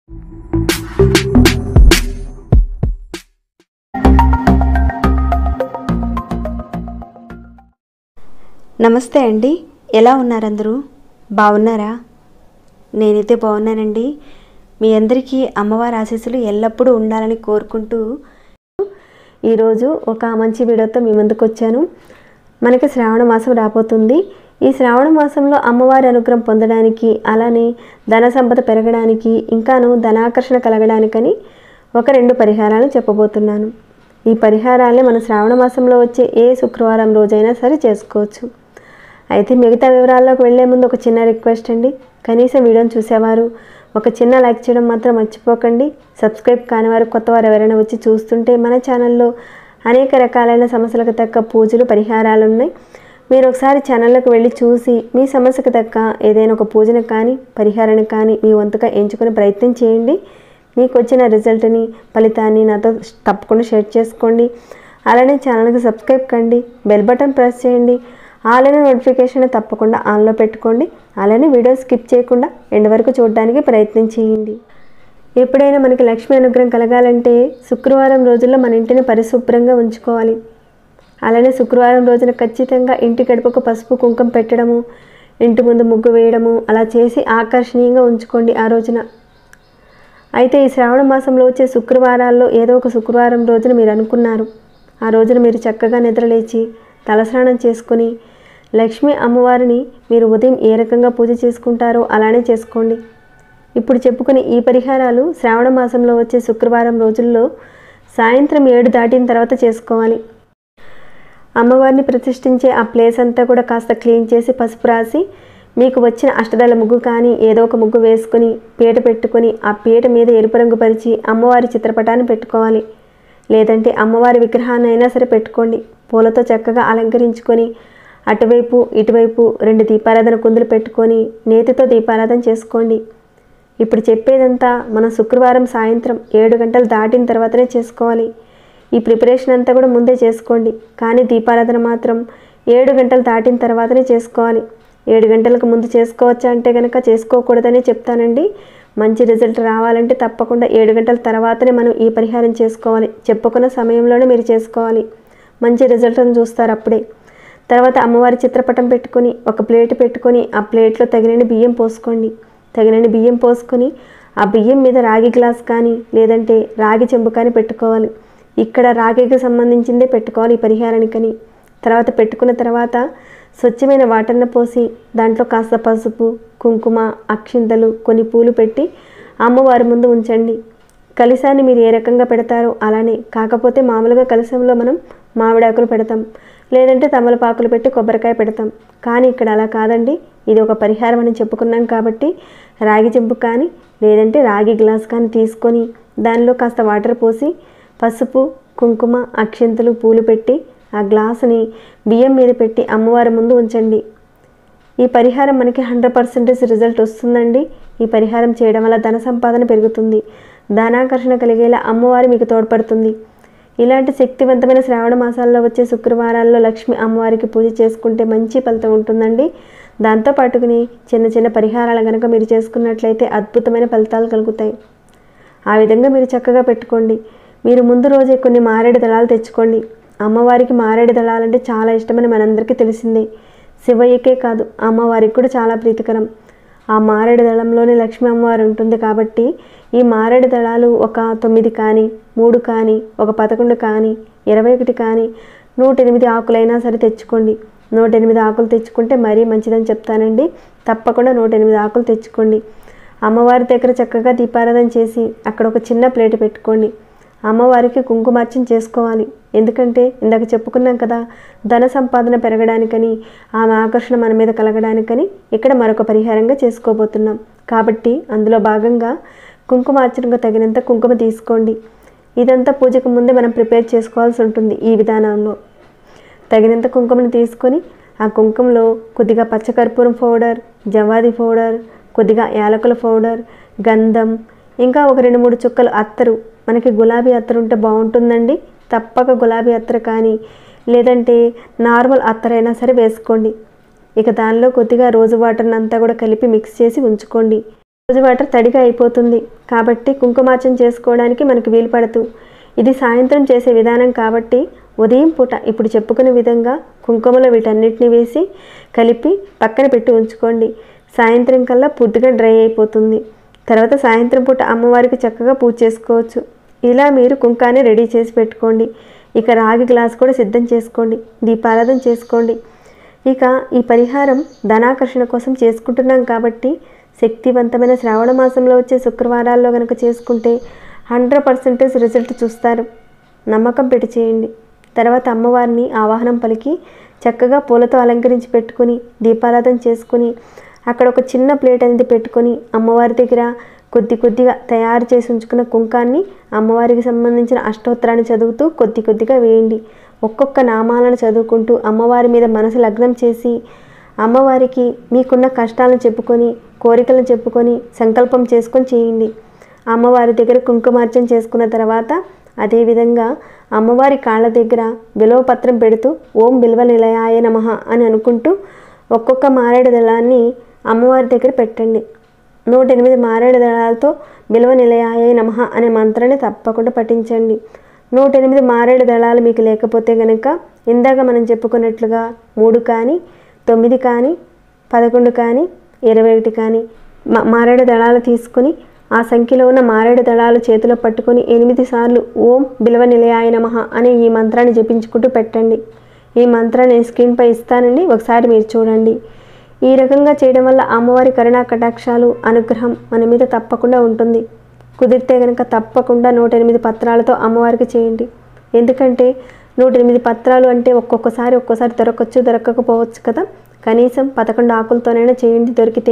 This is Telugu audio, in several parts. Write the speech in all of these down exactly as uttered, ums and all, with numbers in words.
నమస్తే అండి, ఎలా ఉన్నారు అందరూ? బాగున్నారా? నేనైతే బాగున్నానండి. మీ అందరికీ అమ్మవారి ఆశీస్సులు ఎల్లప్పుడూ ఉండాలని కోరుకుంటూ ఈరోజు ఒక మంచి వీడియోతో మీ ముందుకు వచ్చాను. మనకి శ్రావణ మాసం రాబోతుంది. ఈ శ్రావణ మాసంలో అమ్మవారి అనుగ్రహం పొందడానికి, అలానే ధన సంపద పెరగడానికి, ఇంకాను ధనాకర్షణ కలగడానికని ఒక రెండు పరిహారాలు చెప్పబోతున్నాను. ఈ పరిహారాలే మన శ్రావణ మాసంలో వచ్చే ఏ శుక్రవారం రోజైనా సరే చేసుకోవచ్చు. అయితే మిగతా వివరాల్లోకి వెళ్లే ముందు ఒక చిన్న రిక్వెస్ట్ అండి. కనీసం వీడియోని చూసేవారు ఒక చిన్న లైక్ చేయడం మాత్రం మర్చిపోకండి. సబ్స్క్రైబ్ కాని వారు, కొత్త వారు ఎవరైనా వచ్చి చూస్తుంటే మన ఛానల్లో అనేక రకాలైన సమస్యలకు తగ్గ పూజలు, పరిహారాలు ఉన్నాయి. మీరు ఒకసారి ఛానల్లోకి వెళ్ళి చూసి మీ సమస్యకు తగ్గ ఏదైనా ఒక పూజను కానీ, పరిహారాన్ని కానీ మీ వంతుగా ఎంచుకునే ప్రయత్నం చేయండి. మీకు వచ్చిన రిజల్ట్ని, ఫలితాన్ని నాతో తప్పకుండా షేర్ చేసుకోండి. అలానే ఛానల్కి సబ్స్క్రైబ్ కండి, బెల్ బటన్ ప్రెస్ చేయండి. ఆన్లైన్ నోటిఫికేషన్ తప్పకుండా ఆన్లో పెట్టుకోండి. అలానే వీడియో స్కిప్ చేయకుండా ఎండ్ వరకు చూడడానికి ప్రయత్నం చేయండి. ఎప్పుడైనా మనకి లక్ష్మీ అనుగ్రహం కలగాలంటే శుక్రవారం రోజుల్లో మన ఇంటిని పరిశుభ్రంగా ఉంచుకోవాలి. అలానే శుక్రవారం రోజున ఖచ్చితంగా ఇంటి గడపకు పసుపు, కుంకుమ పెట్టడము, ఇంటి ముందు ముగ్గు వేయడము అలా చేసి ఆకర్షణీయంగా ఉంచుకోండి ఆ రోజున. అయితే ఈ శ్రావణ మాసంలో వచ్చే శుక్రవారాల్లో ఏదో ఒక శుక్రవారం రోజున మీరు అనుకున్నారు, ఆ రోజున మీరు చక్కగా నిద్రలేచి తలస్నానం చేసుకుని లక్ష్మీ అమ్మవారిని మీరు ఉదయం ఏ రకంగా పూజ చేసుకుంటారో అలానే చేసుకోండి. ఇప్పుడు చెప్పుకునే ఈ పరిహారాలు శ్రావణ మాసంలో వచ్చే శుక్రవారం రోజుల్లో సాయంత్రం ఏడు దాటిన తర్వాత చేసుకోవాలి. అమ్మవారిని ప్రతిష్ఠించే ఆ ప్లేస్ అంతా కూడా కాస్త క్లీన్ చేసి పసుపు రాసి, మీకు వచ్చిన అష్టదళ ముగ్గు కానీ ఏదో ఒక ముగ్గు వేసుకుని పీట పెట్టుకొని ఆ పీట మీద ఎరుపు రంగు పరిచి అమ్మవారి చిత్రపటాన్ని పెట్టుకోవాలి. లేదంటే అమ్మవారి విగ్రహాన్ని అయినా సరే పెట్టుకోండి. పూలతో చక్కగా అలంకరించుకొని అటువైపు ఇటువైపు రెండు దీపారాధన కుందులు పెట్టుకొని నేతితో దీపారాధన చేసుకోండి. ఇప్పుడు చెప్పేదంతా మనం శుక్రవారం సాయంత్రం ఏడు గంటలు దాటిన తర్వాతనే చేసుకోవాలి. ఈ ప్రిపరేషన్ అంతా కూడా ముందే చేసుకోండి, కానీ దీపారాధన మాత్రం ఏడు గంటలు దాటిన తర్వాతనే చేసుకోవాలి. ఏడు గంటలకు ముందు చేసుకోవచ్చా అంటే కనుక చేసుకోకూడదని చెప్తానండి. మంచి రిజల్ట్ రావాలంటే తప్పకుండా ఏడు గంటల తర్వాతనే మనం ఈ పరిహారం చేసుకోవాలి. చెప్పుకున్న సమయంలోనే మీరు చేసుకోవాలి. మంచి రిజల్ట్ని చూస్తారు అప్పుడే. తర్వాత అమ్మవారి చిత్రపటం పెట్టుకొని ఒక ప్లేట్ పెట్టుకొని ఆ ప్లేట్లో తగినన్ని బియ్యం పోసుకోండి. తగినన్ని బియ్యం పోసుకొని ఆ బియ్యం మీద రాగి గ్లాస్ కానీ లేదంటే రాగి చెంబు కానీ పెట్టుకోవాలి. ఇక్కడ రాగికి సంబంధించిందే పెట్టుకోవాలి ఈ పరిహారానికని. తర్వాత పెట్టుకున్న తర్వాత స్వచ్ఛమైన వాటర్ను పోసి దాంట్లో కాస్త పసుపు, కుంకుమ, అక్షింతలు, కొన్ని పూలు పెట్టి అమ్మవారి ముందు ఉంచండి. కలశాన్ని మీరు ఏ రకంగా పెడతారో అలానే, కాకపోతే మామూలుగా కలశంలో మనం మామిడాకులు పెడతాం, లేదంటే తమలపాకులు పెట్టి కొబ్బరికాయ పెడతాం. కానీ ఇక్కడ అలా కాదండి. ఇది ఒక పరిహారం అని చెప్పుకున్నాం కాబట్టి రాగి చెంబు కానీ లేదంటే రాగి గ్లాస్ కానీ తీసుకొని దానిలో కాస్త వాటర్ పోసి పసుపు, కుంకుమ, అక్షింతలు, పూలు పెట్టి ఆ గ్లాసుని బియ్యం మీద పెట్టి అమ్మవారి ముందు ఉంచండి. ఈ పరిహారం మనకి హండ్రెడ్ పర్సెంటేజ్ రిజల్ట్ వస్తుందండి. ఈ పరిహారం చేయడం వల్ల ధన సంపాదన పెరుగుతుంది, ధనాకర్షణ కలిగేలా అమ్మవారి మీకు తోడ్పడుతుంది. ఇలాంటి శక్తివంతమైన శ్రావణ మాసాల్లో వచ్చే శుక్రవారాల్లో లక్ష్మి అమ్మవారికి పూజ చేసుకుంటే మంచి ఫలితం ఉంటుందండి. దాంతోపాటుకుని చిన్న చిన్న పరిహారాలు కనుక మీరు చేసుకున్నట్లయితే అద్భుతమైన ఫలితాలు కలుగుతాయి. ఆ విధంగా మీరు చక్కగా పెట్టుకోండి. మీరు ముందు రోజే కొన్ని మారేడు దళాలు తెచ్చుకోండి. అమ్మవారికి మారేడు దళాలంటే చాలా ఇష్టమని మనందరికీ తెలిసిందే. శివయ్యకే కాదు అమ్మవారికి కూడా చాలా ప్రీతికరం. ఆ మారేడు దళంలోనే లక్ష్మీ అమ్మవారు ఉంటుంది కాబట్టి ఈ మారేడు దళాలు ఒక తొమ్మిది కానీ, మూడు కానీ, ఒక పదకొండు కానీ, ఇరవై ఒకటి కానీ, నూట ఎనిమిది ఆకులైనా సరే తెచ్చుకోండి. నూట ఎనిమిది ఆకులు తెచ్చుకుంటే మరీ మంచిదని చెప్తానండి. తప్పకుండా నూట ఎనిమిది ఆకులు తెచ్చుకోండి. అమ్మవారి దగ్గర చక్కగా దీపారాధన చేసి అక్కడ ఒక చిన్న ప్లేట్ పెట్టుకోండి. అమ్మవారికి కుంకుమార్చన చేసుకోవాలి. ఎందుకంటే ఇందాక చెప్పుకున్నాం కదా, ధన సంపాదన పెరగడానికని, ఆమె ఆకర్షణ మన మీద కలగడానికని ఇక్కడ మరొక పరిహారంగా చేసుకోబోతున్నాం. కాబట్టి అందులో భాగంగా కుంకుమార్చనకు తగినంత కుంకుమ తీసుకోండి. ఇదంతా పూజకు ముందే మనం ప్రిపేర్ చేసుకోవాల్సి ఉంటుంది. ఈ విధానంలో తగినంత కుంకుమను తీసుకొని ఆ కుంకుమలో కొద్దిగా పచ్చకర్పూరం పౌడర్, జవాది పౌడర్, కొద్దిగా యాలకుల పౌడర్, గంధం, ఇంకా ఒక రెండు మూడు చుక్కలు అత్తరు, మనకి గులాబీ అత్తరు ఉంటే బాగుంటుందండి. తప్పక గులాబీ అత్తరు కానీ లేదంటే నార్మల్ అత్తరైనా సరే వేసుకోండి. ఇక దానిలో కొద్దిగా రోజు వాటర్ని అంతా కూడా కలిపి మిక్స్ చేసి ఉంచుకోండి. రోజు వాటర్ తడిగా అయిపోతుంది. కాబట్టి కుంకుమార్చన చేసుకోవడానికి మనకు వీలు పడదు. ఇది సాయంత్రం చేసే విధానం కాబట్టి ఉదయం పూట ఇప్పుడు చెప్పుకునే విధంగా కుంకుమలో వీటన్నిటిని వేసి కలిపి పక్కన పెట్టి ఉంచుకోండి. సాయంత్రం కల్లా పూర్తిగా డ్రై అయిపోతుంది. తర్వాత సాయంత్రం పూట అమ్మవారికి చక్కగా పూజ చేసుకోవచ్చు. ఇలా మీరు కుంకాన్ని రెడీ చేసి పెట్టుకోండి. ఇక రాగి గ్లాస్ కూడా సిద్ధం చేసుకోండి. దీపారాధన చేసుకోండి. ఇక ఈ పరిహారం ధనాకర్షణ కోసం చేసుకుంటున్నాం కాబట్టి శక్తివంతమైన శ్రావణ మాసంలో వచ్చే శుక్రవారాల్లో కనుక చేసుకుంటే హండ్రెడ్ పర్సెంటేజ్ రిజల్ట్ చూస్తారు. నమ్మకం పెట్టి చేయండి. తర్వాత అమ్మవారిని ఆవాహనం పలికి చక్కగా పూలతో అలంకరించి పెట్టుకుని దీపారాధన చేసుకుని అక్కడ ఒక చిన్న ప్లేట్ అనేది పెట్టుకొని అమ్మవారి దగ్గర కొద్ది కొద్దిగా తయారు చేసి ఉంచుకున్న కుంకాన్ని అమ్మవారికి సంబంధించిన అష్టోత్తరాన్ని చదువుతూ కొద్ది కొద్దిగా వేయండి. ఒక్కొక్క నామాలను చదువుకుంటూ అమ్మవారి మీద మనసు లగ్నం చేసి అమ్మవారికి మీకున్న కష్టాలను చెప్పుకొని కోరికలను చెప్పుకొని సంకల్పం చేసుకొని చేయండి. అమ్మవారి దగ్గర కుంకుమార్చన చేసుకున్న తర్వాత అదేవిధంగా అమ్మవారి కాళ్ళ దగ్గర బిల్వపత్రం పెడుతూ ఓం బిల్వ నిలయాయ నమః అని అనుకుంటూ ఒక్కొక్క మారేడు దళాన్ని అమ్మవారి దగ్గర పెట్టండి. నూట ఎనిమిది మారేడు దళాలతో బిల్వ నిలయాయ నమః అనే మంత్రాన్ని తప్పకుండా పఠించండి. నూట ఎనిమిది మారేడు దళాలు మీకు లేకపోతే కనుక ఇందాక మనం చెప్పుకున్నట్లుగా మూడు కానీ తొమ్మిది కానీ పదకొండు కానీ ఇరవై ఒకటి కానీ మారేడు దళాలు తీసుకుని ఆ సంఖ్యలో ఉన్న మారేడు దళాలు చేతిలో పట్టుకొని ఎనిమిది సార్లు ఓం బిల్వ నిలయాయ నమః అనే ఈ మంత్రాన్ని జపించుకుంటూ పెట్టండి. ఈ మంత్రాన్ని స్క్రీన్పై ఇస్తానండి, ఒకసారి మీరు చూడండి. ఈ రకంగా చేయడం వల్ల అమ్మవారి కరుణా కటాక్షాలు అనుగ్రహం మన మీద తప్పకుండా ఉంటుంది. కుదిరితే కనుక తప్పకుండా నూట ఎనిమిది పత్రాలతో అమ్మవారికి చేయండి. ఎందుకంటే నూట ఎనిమిది పత్రాలు అంటే ఒక్కొక్కసారి ఒక్కోసారి దొరకచ్చు దొరకకపోవచ్చు కదా. కనీసం పదకొండు ఆకులతోనైనా చేయండి దొరికితే.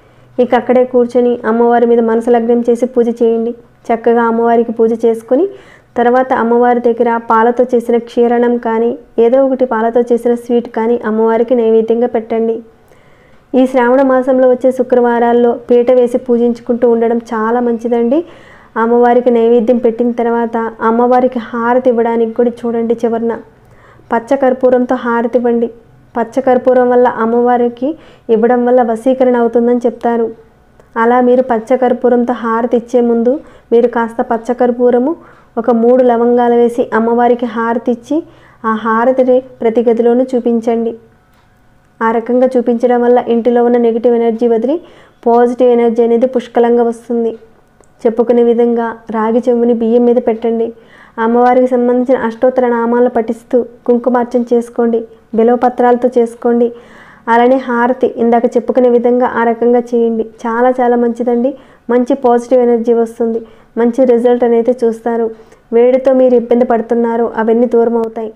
ఇక అక్కడే కూర్చొని అమ్మవారి మీద మనసు లగ్నం చేసి పూజ చేయండి. చక్కగా అమ్మవారికి పూజ చేసుకొని తర్వాత అమ్మవారి దగ్గర పాలతో చేసిన క్షీరణం కానీ ఏదో ఒకటి పాలతో చేసిన స్వీట్ కానీ అమ్మవారికి నైవేద్యంగా పెట్టండి. ఈ శ్రావణ మాసంలో వచ్చే శుక్రవారాల్లో పీట వేసి పూజించుకుంటూ ఉండడం చాలా మంచిదండి. అమ్మవారికి నైవేద్యం పెట్టిన తర్వాత అమ్మవారికి హారతి ఇవ్వడానికి కూడా చూడండి, చివరన పచ్చకర్పూరంతో హారతి ఇవ్వండి. పచ్చకర్పూరం వల్ల అమ్మవారికి ఇవ్వడం వల్ల వశీకరణ అవుతుందని చెప్తారు. అలా మీరు పచ్చకర్పూరంతో హారతి ఇచ్చే ముందు మీరు కాస్త పచ్చకర్పూరము ఒక మూడు లవంగాలు వేసి అమ్మవారికి హారతి ఇచ్చి ఆ హారతిని ప్రతి గదిలోనూ చూపించండి. ఆ రకంగా చూపించడం వల్ల ఇంటిలో ఉన్న నెగిటివ్ ఎనర్జీ వదిలి పాజిటివ్ ఎనర్జీ అనేది పుష్కలంగా వస్తుంది. చెప్పుకునే విధంగా రాగి చెంబుని బియ్యం మీద పెట్టండి. అమ్మవారికి సంబంధించిన అష్టోత్తర నామాలను పఠిస్తూ కుంకుమార్చన చేసుకోండి. బిల్వపత్రాలతో చేసుకోండి. అలానే హారతి ఇందాక చెప్పుకునే విధంగా ఆ రకంగా చేయండి. చాలా చాలా మంచిదండి. మంచి పాజిటివ్ ఎనర్జీ వస్తుంది. మంచి రిజల్ట్ అనేది చూస్తారు. వేడితో మీరు ఇబ్బంది పడుతున్నారు, అవన్నీ దూరం అవుతాయి.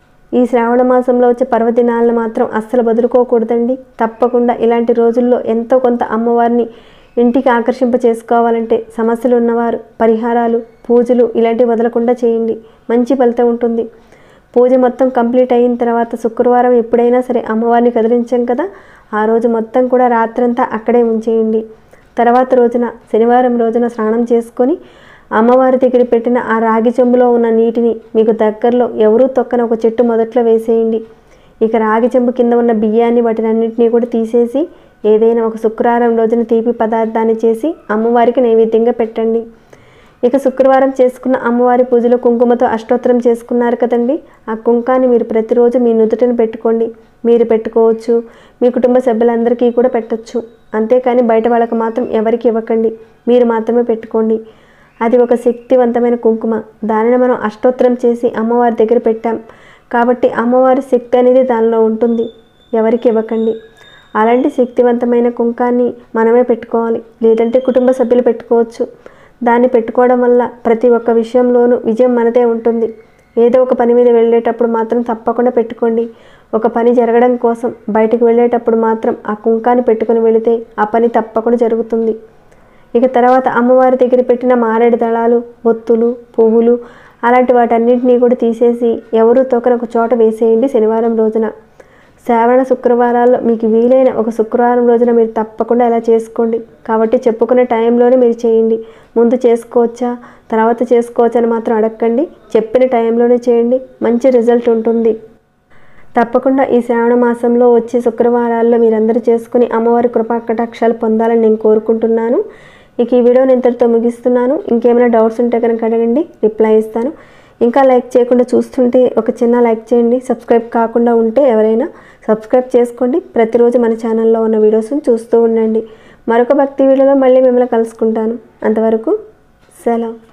ఈ శ్రావణ మాసంలో వచ్చే పర్వదినాలను మాత్రం అస్సలు వదులుకోకూడదండి. తప్పకుండా ఇలాంటి రోజుల్లో ఎంతో కొంత అమ్మవారిని ఇంటికి ఆకర్షింప చేసుకోవాలంటే సమస్యలు ఉన్నవారు పరిహారాలు పూజలు ఇలాంటివి వదలకుండా చేయండి. మంచి ఫలితం ఉంటుంది. పూజ మొత్తం కంప్లీట్ అయిన తర్వాత శుక్రవారం ఎప్పుడైనా సరే అమ్మవారిని కదిలించాం కదా, ఆ రోజు మొత్తం కూడా రాత్రంతా అక్కడే ఉంచేయండి. తర్వాత రోజున శనివారం రోజున స్నానం చేసుకొని అమ్మవారి దగ్గర పెట్టిన ఆ రాగి చెంబులో ఉన్న నీటిని మీకు దగ్గరలో ఎవరూ తొక్కన ఒక చెట్టు మొదట్లో వేసేయండి. ఇక రాగి చెంబు కింద ఉన్న బియ్యాన్ని వాటిని అన్నింటినీ కూడా తీసేసి ఏదైనా ఒక శుక్రవారం రోజున తీపి పదార్థాన్ని చేసి అమ్మవారికి నైవేద్యంగా పెట్టండి. ఇక శుక్రవారం చేసుకున్న అమ్మవారి పూజలో కుంకుమతో అష్టోత్తరం చేసుకున్నారు కదండి, ఆ కుంకాన్ని మీరు ప్రతిరోజు మీ నుదుటిని పెట్టుకోండి. మీరు పెట్టుకోవచ్చు, మీ కుటుంబ సభ్యులందరికీ కూడా పెట్టచ్చు. అంతేకాని బయట వాళ్ళకి మాత్రం ఎవరికి ఇవ్వకండి, మీరు మాత్రమే పెట్టుకోండి. అది ఒక శక్తివంతమైన కుంకుమ. దానిని మనం అష్టోత్తరం చేసి అమ్మవారి దగ్గర పెట్టాం కాబట్టి అమ్మవారి శక్తి అనేది దానిలో ఉంటుంది. ఎవరికి ఇవ్వకండి. అలాంటి శక్తివంతమైన కుంకాన్ని మనమే పెట్టుకోవాలి, లేదంటే కుటుంబ సభ్యులు పెట్టుకోవచ్చు. దాన్ని పెట్టుకోవడం వల్ల ప్రతి ఒక్క విషయంలోనూ విజయం మనదే ఉంటుంది. ఏదో ఒక పని మీద వెళ్ళేటప్పుడు మాత్రం తప్పకుండా పెట్టుకోండి. ఒక పని జరగడం కోసం బయటకు వెళ్ళేటప్పుడు మాత్రం ఆ కుంకాన్ని పెట్టుకుని వెళితే ఆ పని తప్పకుండా జరుగుతుంది. ఇక తర్వాత అమ్మవారి దగ్గర పెట్టిన మారేడు దళాలు ఒత్తులు పువ్వులు అలాంటి వాటన్నింటినీ కూడా తీసేసి ఎవరూ తోకన ఒక చోట వేసేయండి. శనివారం రోజున శ్రావణ శుక్రవారాల్లో మీకు వీలైన ఒక శుక్రవారం రోజున మీరు తప్పకుండా ఇలా చేసుకోండి. కాబట్టి చెప్పుకునే టైంలోనే మీరు చేయండి. ముందు చేసుకోవచ్చా తర్వాత చేసుకోవచ్చా అని మాత్రం అడగండి. చెప్పిన టైంలోనే చేయండి, మంచి రిజల్ట్ ఉంటుంది. తప్పకుండా ఈ శ్రావణ మాసంలో వచ్చే శుక్రవారాల్లో మీరందరూ చేసుకుని అమ్మవారి కృపా కటాక్షాలు పొందాలని నేను కోరుకుంటున్నాను. ఇక ఈ వీడియోని ఇంతటితో ముగిస్తున్నాను. ఇంకేమైనా డౌట్స్ ఉంటే కనుక అడగండి, రిప్లై ఇస్తాను. ఇంకా లైక్ చేయకుండా చూస్తుంటే ఒక చిన్న లైక్ చేయండి. సబ్స్క్రైబ్ కాకుండా ఉంటే ఎవరైనా సబ్స్క్రైబ్ చేసుకోండి. ప్రతిరోజు మన ఛానల్లో ఉన్న వీడియోస్ని చూస్తూ ఉండండి. మరొక భక్తి వీడియోలో మళ్ళీ మిమ్మల్ని కలుసుకుంటాను. అంతవరకు సెలవు.